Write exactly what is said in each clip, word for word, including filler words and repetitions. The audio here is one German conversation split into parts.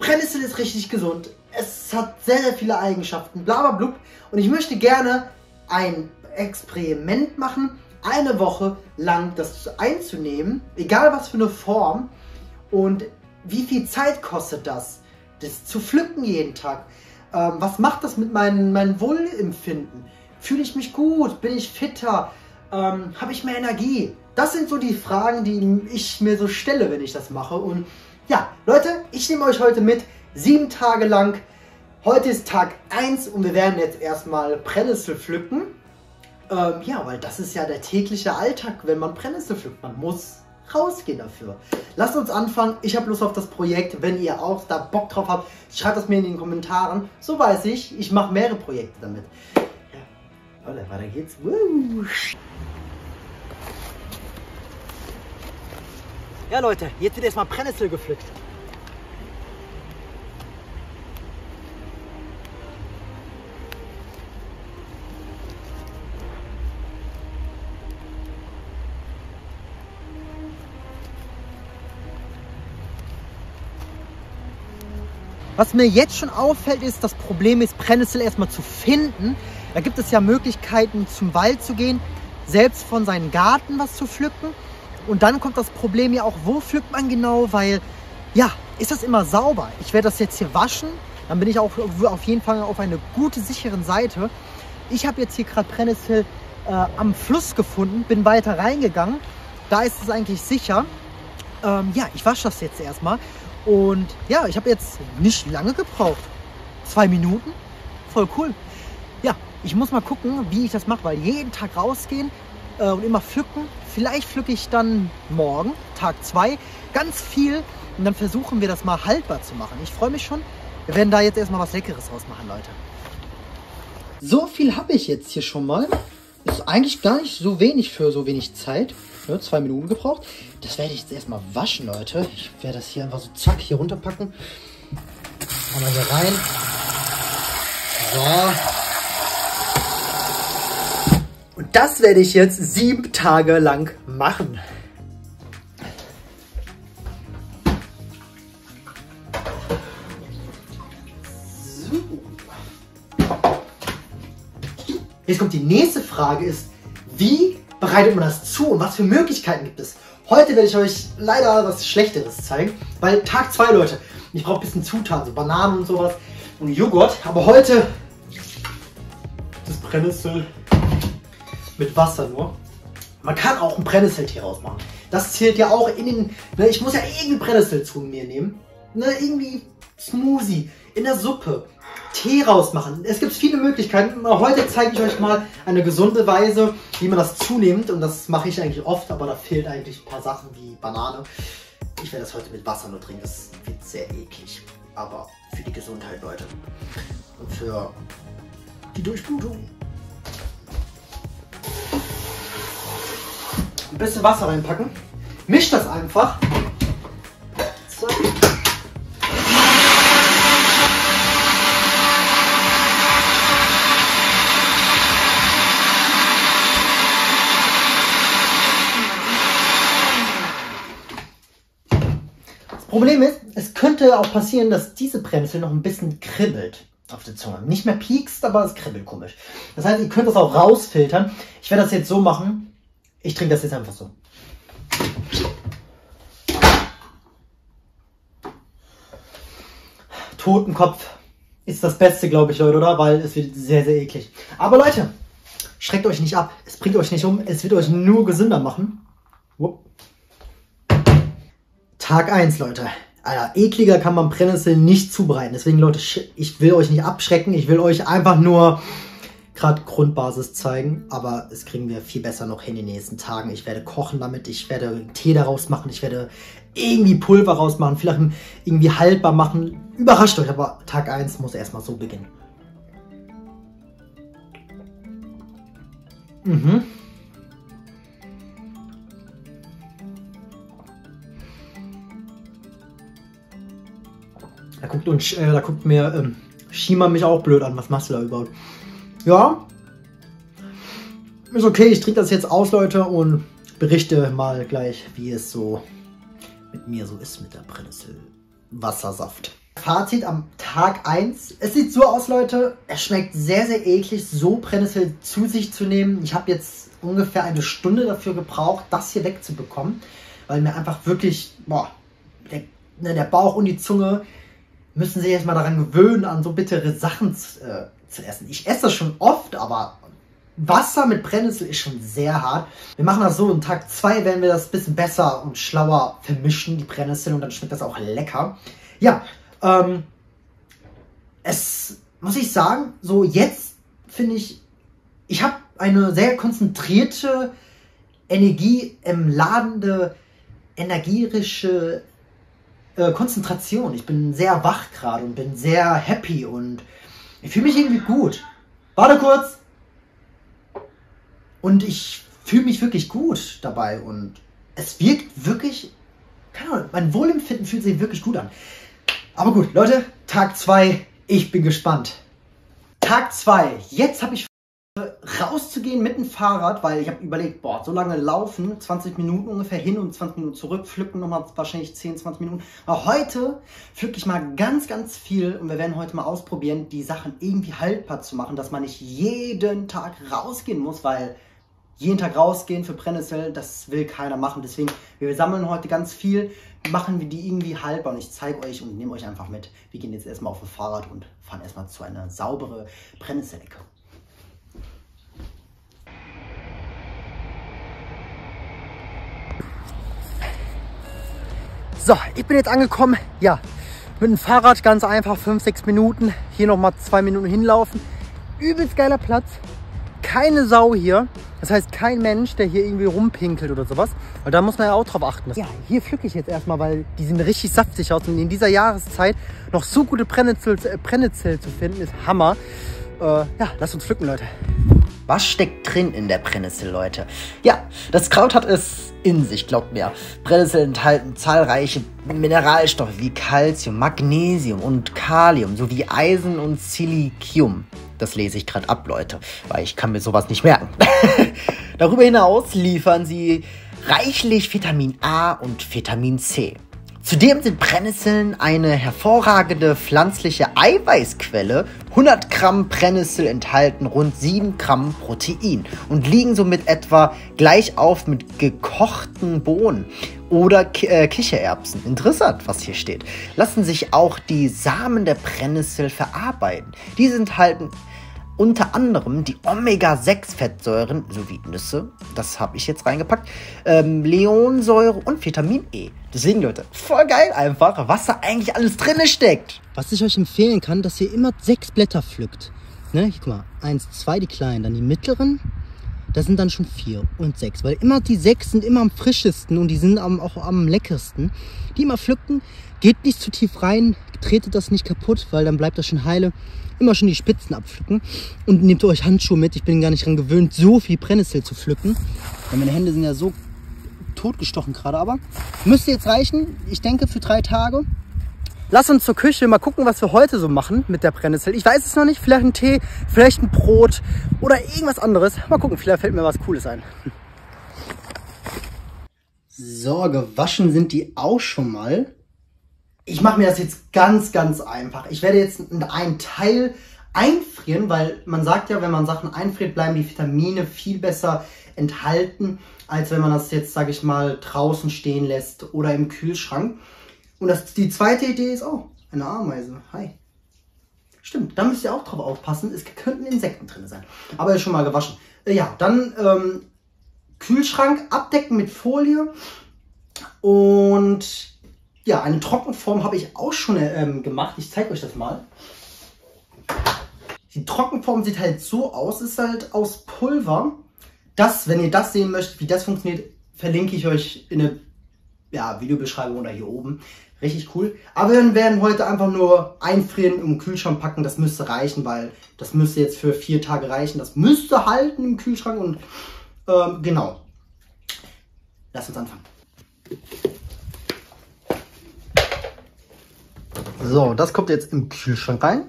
Brennnessel ist richtig gesund. Es hat sehr, sehr viele Eigenschaften. Blablabla. Und ich möchte gerne ein Experiment machen, eine Woche lang das einzunehmen, egal was für eine Form. Und wie viel Zeit kostet das, das zu pflücken jeden Tag? Ähm, was macht das mit meinem mein Wohlempfinden? Fühle ich mich gut? Bin ich fitter? Ähm, Habe ich mehr Energie? Das sind so die Fragen, die ich mir so stelle, wenn ich das mache. Und ja, Leute, ich nehme euch heute mit, sieben Tage lang. Heute ist Tag eins und wir werden jetzt erstmal Brennnessel pflücken. Ähm, ja, weil das ist ja der tägliche Alltag, wenn man Brennnessel pflückt. Man muss rausgehen dafür. Lasst uns anfangen. Ich habe Lust auf das Projekt. Wenn ihr auch da Bock drauf habt, schreibt das mir in den Kommentaren. So weiß ich, ich mache mehrere Projekte damit. Ja, Leute, weiter geht's. Woo. Ja, Leute, jetzt wird erstmal Brennnessel gepflückt. Was mir jetzt schon auffällt, ist, das Problem ist, Brennnessel erstmal zu finden. Da gibt es ja Möglichkeiten, zum Wald zu gehen, selbst von seinem Garten was zu pflücken. Und dann kommt das Problem ja auch, wo pflückt man genau, weil, ja, ist das immer sauber? Ich werde das jetzt hier waschen, dann bin ich auch auf jeden Fall auf einer gute, sicheren Seite. Ich habe jetzt hier gerade Brennnessel äh, am Fluss gefunden, bin weiter reingegangen. Da ist es eigentlich sicher. Ähm, ja, ich wasche das jetzt erstmal. Und ja, ich habe jetzt nicht lange gebraucht. Zwei Minuten. Voll cool. Ja, ich muss mal gucken, wie ich das mache, weil jeden Tag rausgehen äh, und immer pflücken. Vielleicht pflücke ich dann morgen, Tag zwei, ganz viel. Und dann versuchen wir das mal haltbar zu machen. Ich freue mich schon. Wir werden da jetzt erstmal was Leckeres rausmachen, Leute. So viel habe ich jetzt hier schon mal. Ist eigentlich gar nicht so wenig für so wenig Zeit. Ja, zwei Minuten gebraucht. Das werde ich jetzt erstmal waschen, Leute. Ich werde das hier einfach so zack hier runterpacken. Machen wir hier rein. So. Und das werde ich jetzt sieben Tage lang machen. So. Jetzt kommt die nächste Frage ist, wie bereitet man das zu und was für Möglichkeiten gibt es? Heute werde ich euch leider was Schlechteres zeigen, weil Tag zwei, Leute, ich brauche ein bisschen Zutaten, so Bananen und sowas und Joghurt, aber heute das Brennnessel mit Wasser nur. Man kann auch einen Brennnesseltee rausmachen. Das zählt ja auch in den, ne, ich muss ja irgendwie Brennnessel zu mir nehmen, ne, irgendwie Smoothie, in der Suppe, Tee rausmachen. Es gibt viele Möglichkeiten. Heute zeige ich euch mal eine gesunde Weise, wie man das zunimmt. Und das mache ich eigentlich oft, aber da fehlen eigentlich ein paar Sachen wie Banane. Ich werde das heute mit Wasser nur trinken. Das wird sehr eklig. Aber für die Gesundheit, Leute. Und für die Durchblutung. Ein bisschen Wasser reinpacken. Mischt das einfach. So. Problem ist, es könnte auch passieren, dass diese Brennnessel noch ein bisschen kribbelt auf der Zunge. Nicht mehr piekst, aber es kribbelt komisch. Das heißt, ihr könnt das auch rausfiltern. Ich werde das jetzt so machen. Ich trinke das jetzt einfach so. Totenkopf ist das Beste, glaube ich, Leute, oder? Weil es wird sehr, sehr eklig. Aber Leute, schreckt euch nicht ab. Es bringt euch nicht um. Es wird euch nur gesünder machen. Wupp. Tag eins, Leute. Alter, ekliger kann man Brennnessel nicht zubereiten. Deswegen, Leute, ich will euch nicht abschrecken. Ich will euch einfach nur gerade Grundbasis zeigen. Aber es kriegen wir viel besser noch hin in den nächsten Tagen. Ich werde kochen damit. Ich werde Tee daraus machen. Ich werde irgendwie Pulver rausmachen. Vielleicht irgendwie haltbar machen. Überrascht euch. Aber Tag eins muss erstmal so beginnen. Mhm. Da guckt, uns, äh, da guckt mir ähm, Shima mich auch blöd an. Was machst du da überhaupt? Ja. Ist okay, ich trinke das jetzt aus, Leute, und berichte mal gleich, wie es so mit mir so ist mit der Brennnessel Wassersaft. Fazit am Tag eins. Es sieht so aus, Leute. Es schmeckt sehr, sehr eklig, so Brennnessel zu sich zu nehmen. Ich habe jetzt ungefähr eine Stunde dafür gebraucht, das hier wegzubekommen. Weil mir einfach wirklich, boah, der, ne, der Bauch und die Zunge müssen sich erstmal daran gewöhnen, an so bittere Sachen zu, äh, zu essen. Ich esse das schon oft, aber Wasser mit Brennnessel ist schon sehr hart. Wir machen das so, in Tag zwei werden wir das ein bisschen besser und schlauer vermischen, die Brennnessel, und dann schmeckt das auch lecker. Ja, ähm, es muss ich sagen, so jetzt finde ich, ich habe eine sehr konzentrierte, Energie im ladende, energetische äh, Konzentration. Ich bin sehr wach gerade und bin sehr happy und ich fühle mich irgendwie gut. Warte kurz! Und ich fühle mich wirklich gut dabei und es wirkt wirklich, keine Ahnung, mein Wohlempfinden fühlt sich wirklich gut an. Aber gut, Leute, Tag zwei, ich bin gespannt. Tag zwei, jetzt habe ich rauszugehen mit dem Fahrrad, weil ich habe überlegt, boah, so lange laufen, zwanzig Minuten ungefähr hin und zwanzig Minuten zurück, pflücken nochmal wahrscheinlich zehn, zwanzig Minuten. Aber heute pflücke ich mal ganz, ganz viel und wir werden heute mal ausprobieren, die Sachen irgendwie haltbar zu machen, dass man nicht jeden Tag rausgehen muss, weil jeden Tag rausgehen für Brennnessel, das will keiner machen. Deswegen, wir sammeln heute ganz viel, machen wir die irgendwie haltbar und ich zeige euch und nehme euch einfach mit. Wir gehen jetzt erstmal auf das Fahrrad und fahren erstmal zu einer sauberen Brennnesselecke. So, ich bin jetzt angekommen, ja, mit dem Fahrrad ganz einfach, fünf, sechs Minuten, hier nochmal zwei Minuten hinlaufen. Übelst geiler Platz, keine Sau hier, das heißt kein Mensch, der hier irgendwie rumpinkelt oder sowas, weil da muss man ja auch drauf achten. Ja, hier pflücke ich jetzt erstmal, weil die sehen richtig saftig aus und in dieser Jahreszeit noch so gute Brennnessel, äh, Brennnessel zu finden, ist Hammer. Äh, ja, lasst uns pflücken, Leute. Was steckt drin in der Brennnessel, Leute? Ja, das Kraut hat es in sich, glaubt mir. Brennnessel enthalten zahlreiche Mineralstoffe wie Calcium, Magnesium und Kalium sowie Eisen und Silicium. Das lese ich gerade ab, Leute, weil ich kann mir sowas nicht merken. Darüber hinaus liefern sie reichlich Vitamin A und Vitamin C. Zudem sind Brennnesseln eine hervorragende pflanzliche Eiweißquelle. hundert Gramm Brennnessel enthalten rund sieben Gramm Protein und liegen somit etwa gleich auf mit gekochten Bohnen oder Ki äh, Kichererbsen. Interessant, was hier steht. Lassen sich auch die Samen der Brennnessel verarbeiten. Diese enthalten unter anderem die Omega sechs Fettsäuren sowie Nüsse, das habe ich jetzt reingepackt, ähm, Leonsäure und Vitamin E. Deswegen, Leute, voll geil einfach, was da eigentlich alles drin steckt. Was ich euch empfehlen kann, dass ihr immer sechs Blätter pflückt. Ne, guck mal, eins, zwei, die kleinen, dann die mittleren, das sind dann schon vier und sechs. Weil immer die sechs sind immer am frischesten und die sind am, auch am leckersten. Die immer pflücken, geht nicht zu tief rein, tretet das nicht kaputt, weil dann bleibt das schon heile. Immer schon die Spitzen abpflücken und nehmt euch Handschuhe mit. Ich bin gar nicht daran gewöhnt, so viel Brennnessel zu pflücken. Weil meine Hände sind ja so totgestochen gerade, aber müsste jetzt reichen. Ich denke für drei Tage. Lass uns zur Küche mal gucken, was wir heute so machen mit der Brennnessel. Ich weiß es noch nicht. Vielleicht ein Tee, vielleicht ein Brot oder irgendwas anderes. Mal gucken, vielleicht fällt mir was Cooles ein. So, gewaschen sind die auch schon mal. Ich mache mir das jetzt ganz, ganz einfach. Ich werde jetzt einen Teil einfrieren, weil man sagt ja, wenn man Sachen einfriert, bleiben die Vitamine viel besser enthalten, als wenn man das jetzt, sage ich mal, draußen stehen lässt oder im Kühlschrank. Und das, die zweite Idee ist auch eine Ameise. Hi. Stimmt, da müsst ihr auch drauf aufpassen. Es könnten Insekten drin sein. Aber ist schon mal gewaschen. Ja, dann ähm, Kühlschrank abdecken mit Folie und ja, eine Trockenform habe ich auch schon ähm, gemacht. Ich zeige euch das mal. Die Trockenform sieht halt so aus, ist halt aus Pulver. Das, wenn ihr das sehen möchtet, wie das funktioniert, verlinke ich euch in der ja, Videobeschreibung oder hier oben. Richtig cool. Aber wir werden heute einfach nur einfrieren und im Kühlschrank packen. Das müsste reichen, weil das müsste jetzt für vier Tage reichen. Das müsste halten im Kühlschrank und ähm, genau. Lass uns anfangen. So, das kommt jetzt im Kühlschrank rein.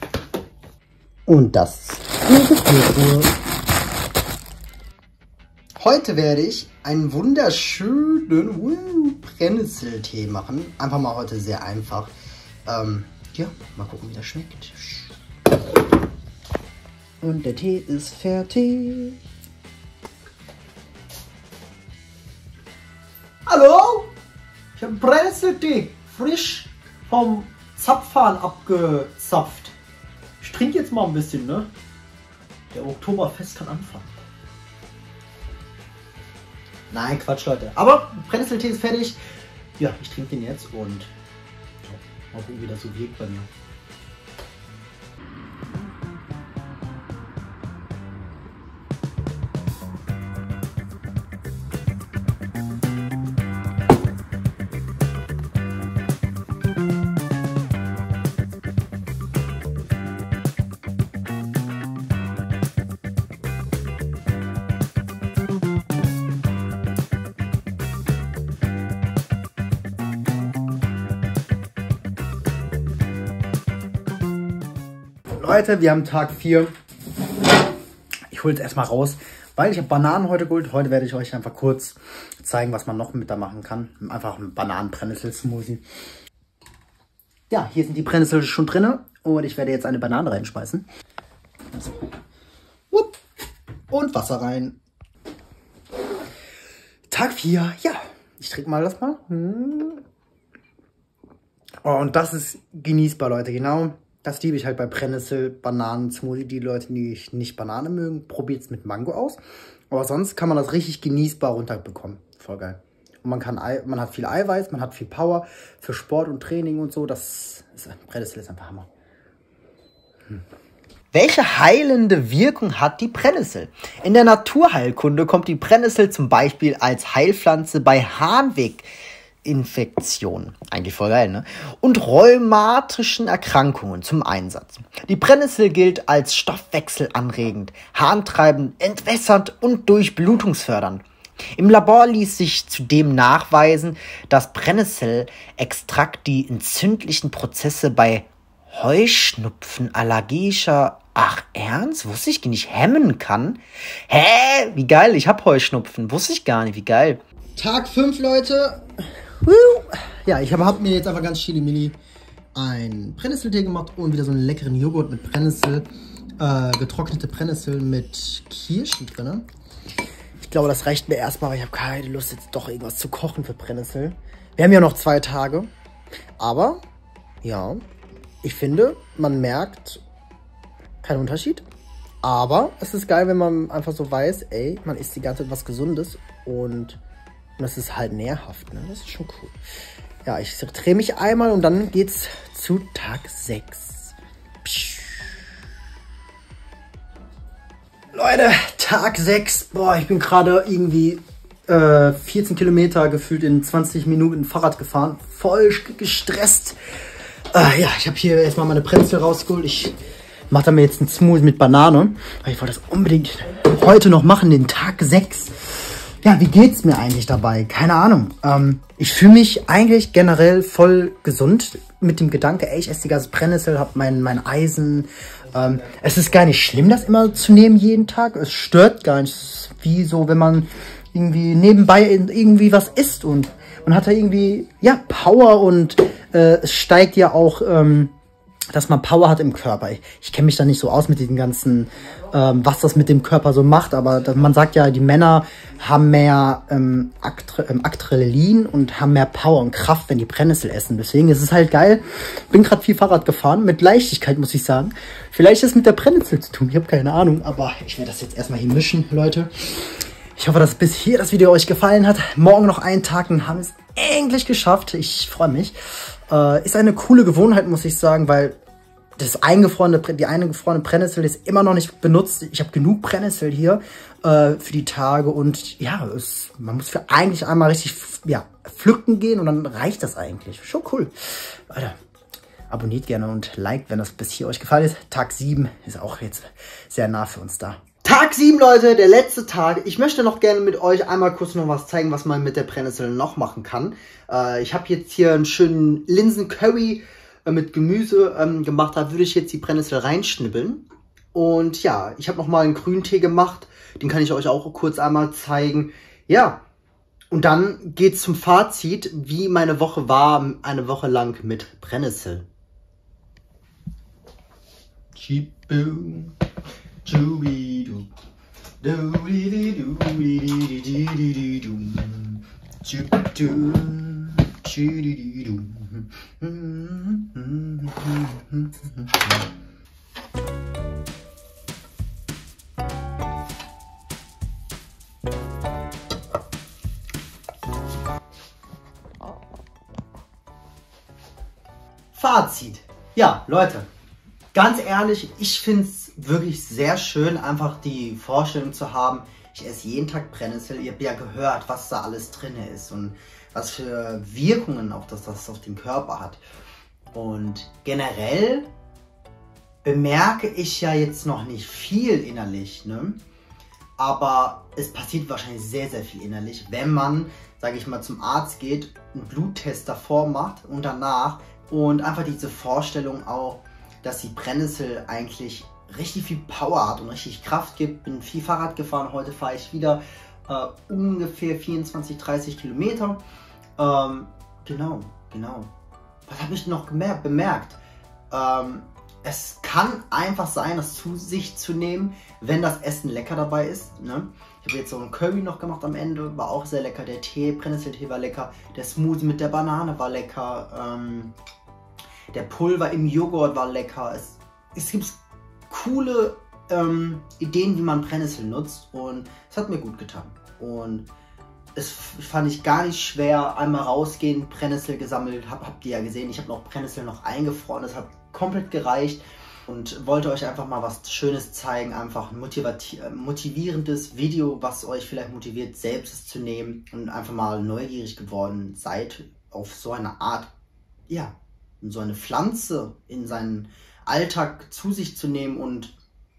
Und das in die Gefriertruhe. Heute werde ich einen wunderschönen uh, Brennnesseltee machen. Einfach mal heute sehr einfach. Ähm, ja, mal gucken, wie das schmeckt. Und der Tee ist fertig. Hallo? Ich habe Brennnesseltee frisch vom Zapfhahn abgezapft. Ich trinke jetzt mal ein bisschen, ne? Der Oktoberfest kann anfangen. Nein, Quatsch, Leute. Aber Brennnesseltee ist fertig. Ja, ich trinke den jetzt und so, mal gucken, wie das so wirkt bei mir. Leute, wir haben Tag vier. Ich hole es erstmal raus, weil ich habe Bananen heute geholt. Heute werde ich euch einfach kurz zeigen, was man noch mit da machen kann. Einfach ein Bananen-Brennnessel-Smoothie. Ja, hier sind die Brennnessel schon drin und ich werde jetzt eine Banane reinschmeißen. Also, und Wasser rein. Tag vier, ja. Ich trinke mal das mal. Oh, und das ist genießbar, Leute, genau. Das liebe ich halt bei Brennnessel, Bananen, Smoothie. Die Leute, die nicht Banane mögen, probiert es mit Mango aus. Aber sonst kann man das richtig genießbar runterbekommen. Voll geil. Und man, kann, man hat viel Eiweiß, man hat viel Power für Sport und Training und so. Das ist, Brennnessel ist einfach Hammer. Hm. Welche heilende Wirkung hat die Brennnessel? In der Naturheilkunde kommt die Brennnessel zum Beispiel als Heilpflanze bei Harnweginfektionen, eigentlich voll geil, ne? Und rheumatischen Erkrankungen zum Einsatz. Die Brennnessel gilt als stoffwechselanregend, harntreibend, entwässernd und durchblutungsfördernd. Im Labor ließ sich zudem nachweisen, dass Brennnesselextrakt die entzündlichen Prozesse bei Heuschnupfen allergischer, ach ernst? Wusste ich nicht, hemmen kann? Hä? Wie geil, ich hab Heuschnupfen. Wusste ich gar nicht, wie geil. Tag fünf, Leute. Ja, ich habe hab mir jetzt einfach ganz chili-milli einen Brennnesseltee gemacht und wieder so einen leckeren Joghurt mit Brennnessel. Äh, getrocknete Brennnessel mit Kirschen drin. Ich glaube, das reicht mir erstmal, aber ich habe keine Lust, jetzt doch irgendwas zu kochen für Brennnessel. Wir haben ja noch zwei Tage. Aber, ja, ich finde, man merkt keinen Unterschied. Aber es ist geil, wenn man einfach so weiß, ey, man isst die ganze Zeit was Gesundes und, und das ist halt nährhaft, ne? Das ist schon cool. Ja, ich drehe mich einmal und dann geht's zu Tag sechs. Psch. Leute, Tag sechs. Boah, ich bin gerade irgendwie äh, vierzehn Kilometer gefühlt in zwanzig Minuten Fahrrad gefahren. Voll gestresst. Äh, ja, ich habe hier erstmal meine Brennnessel rausgeholt. Ich mache da mir jetzt einen Smoothie mit Banane. Weil ich wollte das unbedingt heute noch machen, den Tag sechs. Ja, wie geht's mir eigentlich dabei? Keine Ahnung. Ähm, ich fühle mich eigentlich generell voll gesund mit dem Gedanke, ey, ich esse die ganze Brennnessel, hab mein, mein Eisen. Ähm, es ist gar nicht schlimm, das immer zu nehmen jeden Tag. Es stört gar nicht. Es ist wie so, wenn man irgendwie nebenbei irgendwie was isst und man hat da irgendwie, ja, Power und äh, es steigt ja auch, ähm, dass man Power hat im Körper. Ich, ich kenne mich da nicht so aus mit diesen ganzen, ähm, was das mit dem Körper so macht, aber das, man sagt ja, die Männer haben mehr ähm, Adrenalin und haben mehr Power und Kraft, wenn die Brennnessel essen. Deswegen ist es halt geil. Bin gerade viel Fahrrad gefahren, mit Leichtigkeit, muss ich sagen. Vielleicht ist es mit der Brennnessel zu tun, ich habe keine Ahnung, aber ich werde das jetzt erstmal hier mischen, Leute. Ich hoffe, dass bis hier das Video euch gefallen hat. Morgen noch einen Tag und haben es endlich geschafft. Ich freue mich. Äh, ist eine coole Gewohnheit, muss ich sagen, weil das eingefrorene, die eingefrorene Brennnessel ist immer noch nicht benutzt. Ich habe genug Brennnessel hier äh, für die Tage und ja, es, man muss für eigentlich einmal richtig ja, pflücken gehen und dann reicht das eigentlich. Schon cool. Leute, abonniert gerne und liked, wenn das bis hier euch gefallen ist. Tag sieben ist auch jetzt sehr nah für uns da. Tag sieben, Leute, der letzte Tag. Ich möchte noch gerne mit euch einmal kurz noch was zeigen, was man mit der Brennnessel noch machen kann. Äh, ich habe jetzt hier einen schönen Linsen-Curry äh, mit Gemüse ähm, gemacht. Da würde ich jetzt die Brennnessel reinschnibbeln. Und ja, ich habe noch mal einen Grüntee gemacht Den kann ich euch auch kurz einmal zeigen. Ja, und dann geht's zum Fazit, wie meine Woche war, eine Woche lang mit Brennnessel. Fazit. Ja, Leute, ganz ehrlich, ich finde es wirklich sehr schön, einfach die Vorstellung zu haben, ich esse jeden Tag Brennnessel. Ihr habt ja gehört, was da alles drin ist und was für Wirkungen auch das, das auf den Körper hat. Und generell bemerke ich ja jetzt noch nicht viel innerlich, ne? Aber es passiert wahrscheinlich sehr, sehr viel innerlich, wenn man, sage ich mal, zum Arzt geht, einen Bluttest davor macht und danach und einfach diese Vorstellung auch, dass die Brennnessel eigentlich richtig viel Power hat und richtig Kraft gibt. Bin viel Fahrrad gefahren, heute fahre ich wieder äh, ungefähr vierundzwanzig, dreißig Kilometer. Ähm, genau, genau. Was habe ich noch gemerkt, bemerkt? Ähm, es kann einfach sein, das zu sich zu nehmen, wenn das Essen lecker dabei ist. Ne? Ich habe jetzt so einen Curry noch gemacht am Ende, war auch sehr lecker. Der Tee, Brennnesseltee war lecker. Der Smoothie mit der Banane war lecker. Ähm, der Pulver im Joghurt war lecker. Es, es gibt coole ähm, Ideen, wie man Brennnessel nutzt und es hat mir gut getan. Und es fand ich gar nicht schwer, einmal rausgehen, Brennnessel gesammelt, hab, habt ihr ja gesehen, ich habe noch Brennnessel noch eingefroren, das hat komplett gereicht und wollte euch einfach mal was Schönes zeigen, einfach ein motivierendes Video, was euch vielleicht motiviert, selbst es zu nehmen und einfach mal neugierig geworden seid auf so eine Art, ja, so eine Pflanze in seinen Alltag zu sich zu nehmen und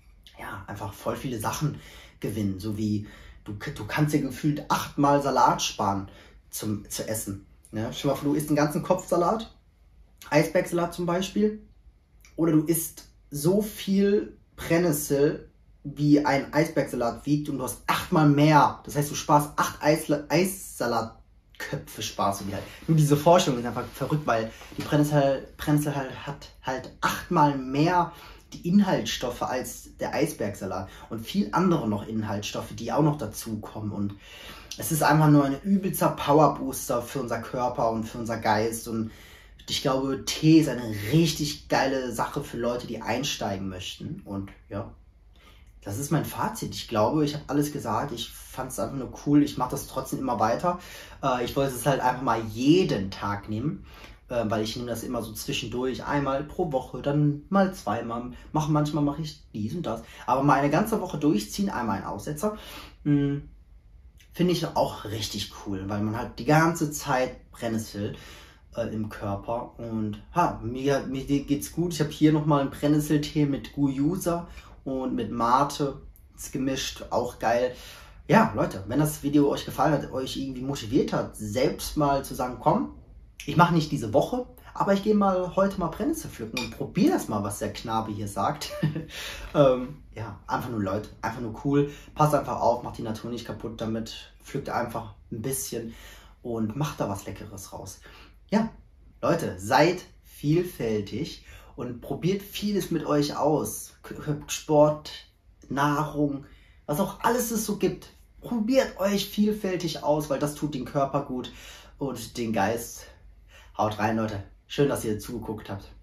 ja, einfach voll viele Sachen gewinnen, so wie du, du kannst dir gefühlt achtmal Salat sparen zum, zu essen. Ja, stell dir mal vor, du isst einen ganzen Kopfsalat, Eisbergsalat zum Beispiel, oder du isst so viel Brennnessel, wie ein Eisbergsalat wiegt und du hast achtmal mehr. Das heißt, du sparst acht Eisla Eisssalatköpfe, sparst du die halt. Nur diese Vorstellung ist einfach verrückt, weil die Brennnessel, Brennnessel halt, hat halt achtmal mehr die Inhaltsstoffe als der Eisbergsalat und viel andere noch Inhaltsstoffe, die auch noch dazukommen. Und es ist einfach nur ein übelster Powerbooster für unser Körper und für unser Geist. Und ich glaube, Tee ist eine richtig geile Sache für Leute, die einsteigen möchten. Und ja, das ist mein Fazit. Ich glaube, ich habe alles gesagt. Ich fand es einfach nur cool. Ich mache das trotzdem immer weiter. Äh, ich wollte es halt einfach mal jeden Tag nehmen, äh, weil ich nehme das immer so zwischendurch. Einmal pro Woche, dann mal zweimal. Mach, manchmal mache ich dies und das. Aber mal eine ganze Woche durchziehen, einmal einen Aussetzer, mh, finde ich auch richtig cool, weil man halt die ganze Zeit Brennnessel äh, im Körper und ha, mir, mir geht's gut. Ich habe hier nochmal einen Brennnesseltee mit Guayusa und mit Mate gemischt, auch geil. Ja, Leute, wenn das Video euch gefallen hat, euch irgendwie motiviert hat, selbst mal zu sagen, komm, ich mache nicht diese Woche, aber ich gehe mal heute mal Brennnessel pflücken und probiere das mal, was der Knabe hier sagt. ähm, ja, einfach nur Leute, einfach nur cool. Passt einfach auf, macht die Natur nicht kaputt damit, pflückt einfach ein bisschen und macht da was Leckeres raus. Ja, Leute, seid vielfältig und probiert vieles mit euch aus. Sport, Nahrung, was auch alles es so gibt. Probiert euch vielfältig aus, weil das tut den Körper gut und den Geist. Haut rein, Leute. Schön, dass ihr zugeguckt habt.